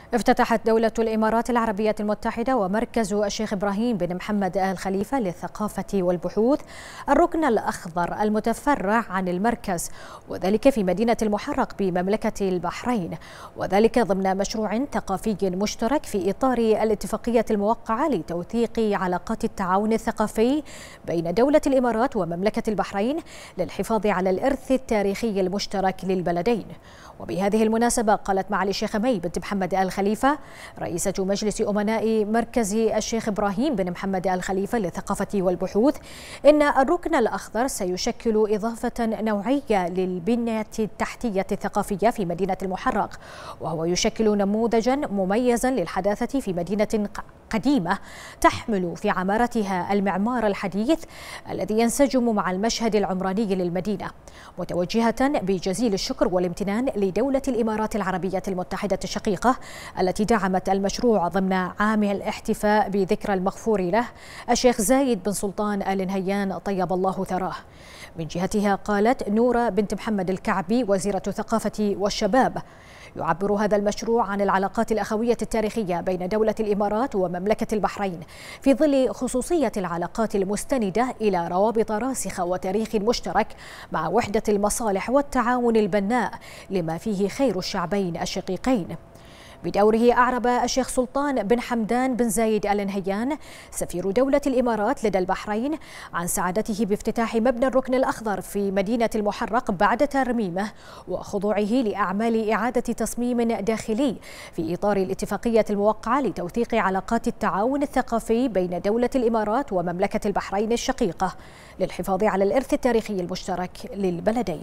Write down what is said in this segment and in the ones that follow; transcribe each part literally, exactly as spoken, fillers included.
افتتحت دولة الإمارات العربية المتحدة ومركز الشيخ إبراهيم بن محمد آل خليفة للثقافة والبحوث الركن الأخضر المتفرع عن المركز، وذلك في مدينة المحرق بمملكة البحرين، وذلك ضمن مشروع ثقافي مشترك في إطار الاتفاقية الموقعة لتوثيق علاقات التعاون الثقافي بين دولة الإمارات ومملكة البحرين للحفاظ على الإرث التاريخي المشترك للبلدين. وبهذه المناسبة قالت معالي الشيخة مي بنت محمد آل خليفة رئيسة مجلس أمناء مركز الشيخ إبراهيم بن محمد آل خليفة للثقافة والبحوث إن الركن الأخضر سيشكل إضافة نوعية للبنية التحتية الثقافية في مدينة المحرق، وهو يشكل نموذجا مميزا للحداثة في مدينة قديمة تحمل في عمارتها المعمار الحديث الذي ينسجم مع المشهد العمراني للمدينة، متوجهة بجزيل الشكر والامتنان لدولة الإمارات العربية المتحدة الشقيقة التي دعمت المشروع ضمن عام الاحتفاء بذكرى المغفور له الشيخ زايد بن سلطان آل نهيان طيب الله ثراه. من جهتها قالت نورة بنت محمد الكعبي وزيرة الثقافة والشباب يعبر هذا المشروع عن العلاقات الأخوية التاريخية بين دولة الإمارات ومملكة البحرين في ظل خصوصية العلاقات المستندة إلى روابط راسخة وتاريخ مشترك مع وحدة المصالح والتعاون البناء لما فيه خير الشعبين الشقيقين. بدوره أعرب الشيخ سلطان بن حمدان بن زايد آل نهيان سفير دولة الإمارات لدى البحرين عن سعادته بافتتاح مبنى الركن الأخضر في مدينة المحرق بعد ترميمه وخضوعه لأعمال إعادة تصميم داخلي في إطار الاتفاقية الموقعة لتوثيق علاقات التعاون الثقافي بين دولة الإمارات ومملكة البحرين الشقيقة للحفاظ على الإرث التاريخي المشترك للبلدين.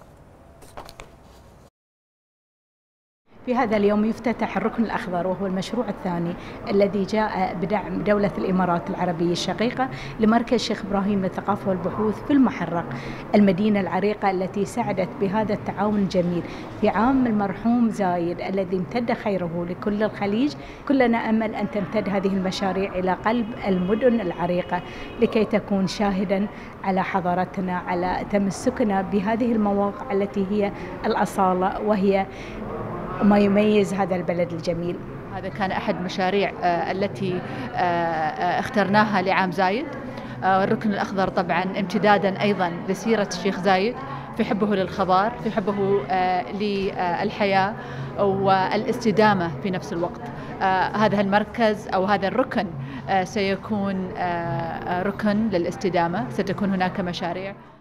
في هذا اليوم يفتتح الركن الأخضر، وهو المشروع الثاني الذي جاء بدعم دولة الإمارات العربية الشقيقة لمركز الشيخ إبراهيم للثقافة والبحوث في المحرق، المدينة العريقة التي سعدت بهذا التعاون الجميل في عام المرحوم زايد الذي امتد خيره لكل الخليج. كلنا أمل أن تمتد هذه المشاريع إلى قلب المدن العريقة لكي تكون شاهدا على حضارتنا، على تمسكنا بهذه المواقع التي هي الأصالة وهي ما يميز هذا البلد الجميل. هذا كان أحد مشاريع التي اخترناها لعام زايد. الركن الأخضر طبعا امتدادا أيضا لسيرة الشيخ زايد في حبه للخضار، في حبه للحياة والاستدامة في نفس الوقت. هذا المركز أو هذا الركن سيكون ركن للاستدامة، ستكون هناك مشاريع